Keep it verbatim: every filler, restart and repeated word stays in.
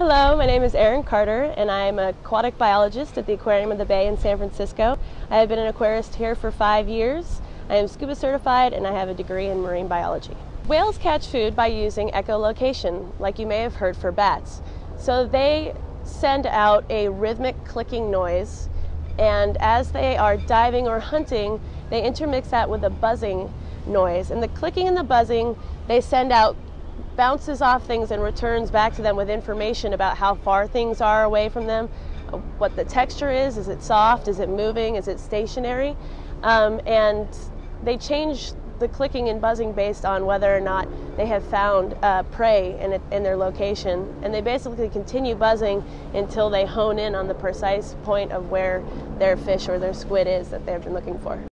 Hello, my name is Erin Carter and I am an aquatic biologist at the Aquarium of the Bay in San Francisco. I have been an aquarist here for five years. I am scuba certified and I have a degree in marine biology. Whales catch food by using echolocation, like you may have heard for bats. So they send out a rhythmic clicking noise, and as they are diving or hunting, they intermix that with a buzzing noise. And the clicking and the buzzing, they send out bounces off things and returns back to them with information about how far things are away from them, what the texture is, is it soft, is it moving, is it stationary, um, and they change the clicking and buzzing based on whether or not they have found uh, prey in, it, in their location, and they basically continue buzzing until they hone in on the precise point of where their fish or their squid is that they've been looking for.